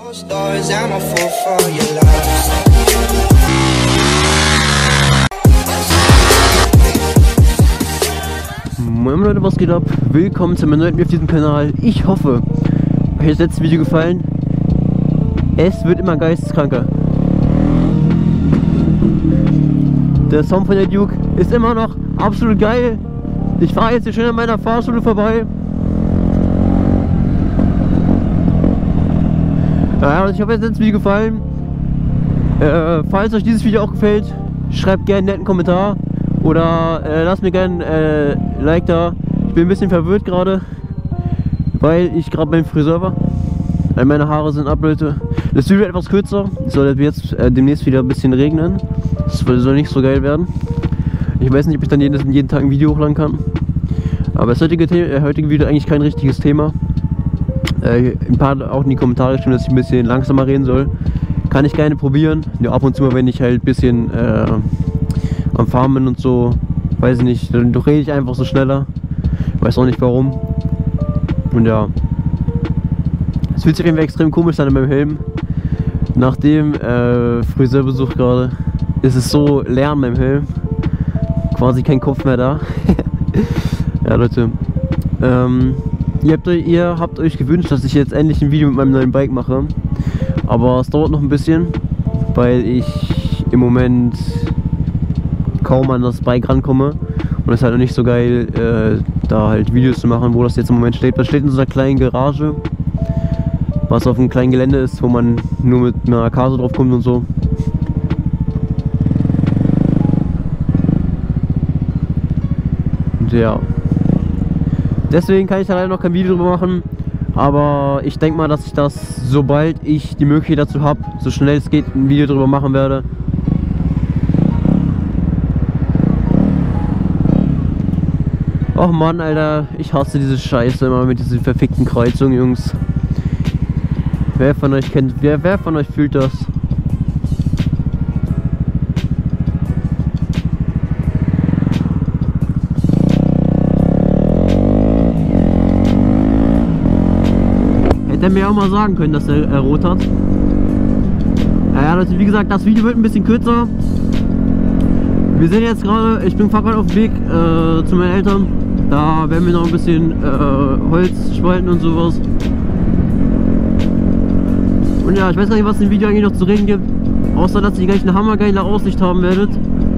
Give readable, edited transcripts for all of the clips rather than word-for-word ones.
Moin Leute, was geht ab? Willkommen zu meinem neuen Video auf diesem Kanal. Ich hoffe, euch hat das letzte Video gefallen. Es wird immer geisteskranker. Der Sound von der Duke ist immer noch absolut geil. Ich fahre jetzt hier schön an meiner Fahrschule vorbei. Ja, ich hoffe, euch hat das letzte Video gefallen. Falls euch dieses Video auch gefällt, schreibt gerne einen netten Kommentar. Oder lasst mir gerne ein Like da. Ich bin ein bisschen verwirrt gerade, weil ich gerade beim Friseur war. Meine Haare sind ab, Leute. Das Video wird etwas kürzer. Es soll jetzt demnächst wieder ein bisschen regnen. Das soll nicht so geil werden. Ich weiß nicht, ob ich dann jeden Tag ein Video hochladen kann. Aber das heutige Video ist eigentlich kein richtiges Thema. Ein paar auch in die Kommentare stimmen, dass ich ein bisschen langsamer reden soll. Kann ich gerne probieren. Ja, ab und zu mal, wenn ich halt ein bisschen am Fahren bin und so, weiß ich nicht, dann rede ich einfach so schneller. Weiß auch nicht warum. Und ja, es fühlt sich auf jeden Fall extrem komisch an in meinem Helm. Nach dem Friseurbesuch gerade ist es so leer an meinem Helm. Quasi kein Kopf mehr da. Ja, Leute. Ihr habt euch gewünscht, dass ich jetzt endlich ein Video mit meinem neuen Bike mache. Aber es dauert noch ein bisschen, weil ich im Moment kaum an das Bike rankomme. Und es ist halt noch nicht so geil, da halt Videos zu machen, wo das jetzt im Moment steht. Das steht in so einer kleinen Garage, was auf einem kleinen Gelände ist, wo man nur mit einer Karte drauf kommt und so. Und ja, deswegen kann ich da leider noch kein Video drüber machen. Aber ich denke mal, dass ich das, sobald ich die Möglichkeit dazu habe, so schnell es geht, ein Video drüber machen werde. Och Mann, Alter, ich hasse diese Scheiße immer mit diesen verfickten Kreuzungen, Jungs. Wer von euch kennt, wer von euch fühlt das? Hätte er mir auch mal sagen können, dass er rot hat. Ja, Leute, wie gesagt, das Video wird ein bisschen kürzer. Wir sind jetzt gerade, ich bin gerade auf dem Weg zu meinen Eltern. Da werden wir noch ein bisschen Holz spalten und sowas. Und ja, ich weiß gar nicht, was im Video eigentlich noch zu reden gibt. Außer, dass ihr gleich eine hammergeile Aussicht haben werdet.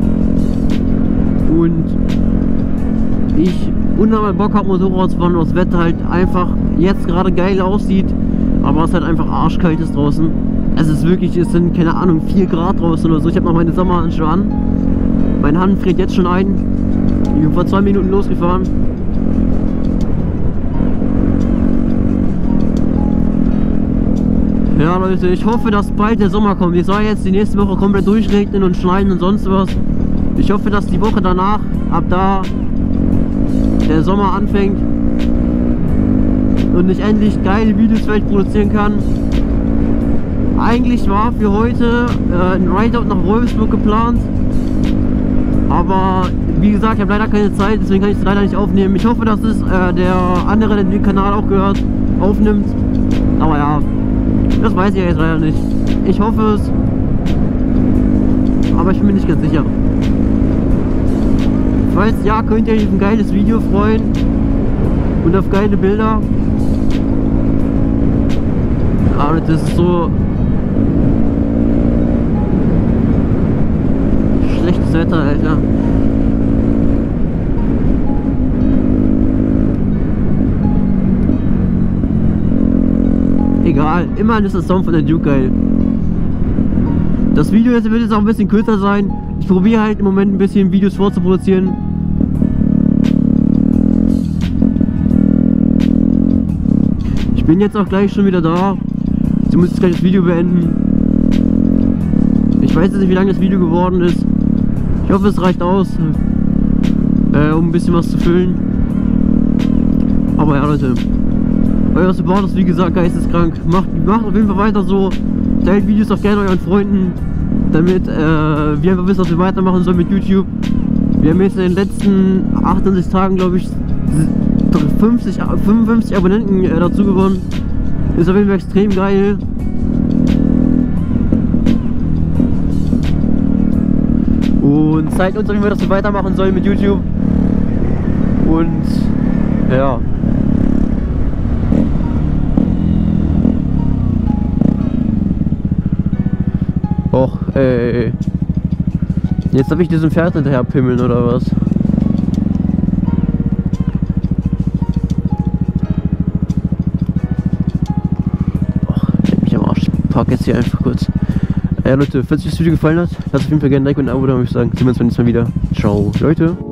Und ich unheimlich Bock habe, Motorrad zu fahren, und das Wetter halt einfach jetzt gerade geil aussieht. Aber es halt einfach arschkalt ist draußen. Es ist wirklich, es sind, keine Ahnung, 4 Grad draußen oder so. Ich habe noch meine Sommerhandschuhe an. Meine Hand friert jetzt schon ein. Ich bin vor 2 Minuten losgefahren. Ja, Leute, ich hoffe, dass bald der Sommer kommt. Ich soll jetzt die nächste Woche komplett durchregnen und schneien und sonst was. Ich hoffe, dass die Woche danach, ab da, der Sommer anfängt und ich endlich geile Videos für euch produzieren kann. Eigentlich war für heute ein Rideout nach Wolfsburg geplant. Aber wie gesagt, ich habe leider keine Zeit, deswegen kann ich es leider nicht aufnehmen. Ich hoffe, dass es der andere, der den Kanal auch gehört, aufnimmt. Aber ja, das weiß ich jetzt leider nicht. Ich hoffe es, aber ich bin mir nicht ganz sicher. Falls ja, könnt ihr euch auf ein geiles Video freuen und auf geile Bilder. Aber das ist so schlechtes Wetter, Alter. Egal, immerhin ist das Sound von der Duke geil. Das Video wird jetzt auch ein bisschen kürzer sein. Ich probiere halt im Moment ein bisschen Videos vorzuproduzieren. Ich bin jetzt auch gleich schon wieder da. Ich muss jetzt gleich das Video beenden. Ich weiß jetzt nicht, wie lange das Video geworden ist. Ich hoffe, es reicht aus, um ein bisschen was zu füllen. Aber ja, Leute, euer Support ist wie gesagt geisteskrank. Macht auf jeden Fall weiter so. Teilt Videos auch gerne euren Freunden, damit wir einfach wissen, was wir weitermachen sollen mit YouTube. Wir haben jetzt in den letzten 68 Tagen, glaube ich, 55 Abonnenten dazu gewonnen. Ist auf jeden Fall extrem geil. Und zeigt uns auf jeden Fall, dass wir weitermachen sollen mit YouTube. Und ja. Och, ey. Jetzt darf ich diesem Pferd hinterher pimmeln oder was? Och, leck mich am Arsch. Ich park jetzt hier einfach kurz. Ja Leute, falls euch das Video gefallen hat, lasst auf jeden Fall gerne ein Like und ein Abo da, würde ich sagen. Sehen wir uns beim nächsten Mal wieder. Ciao, Leute.